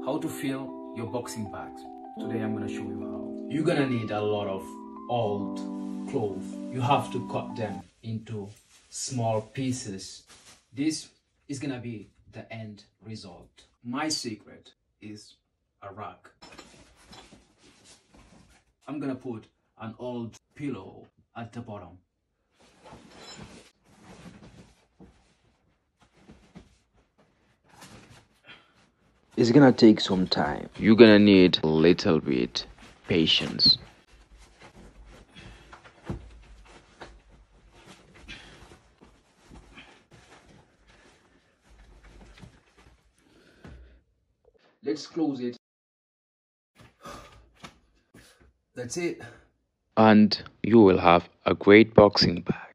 how to fill your boxing bags. Today I'm gonna show you how. You're gonna need a lot of old clothes. You have to cut them into small pieces. This is gonna be the end result. My secret is a rag. I'm gonna put an old pillow at the bottom. It's gonna take some time. You're gonna need a little bit patience. Let's close it. That's it. And you will have a great boxing bag.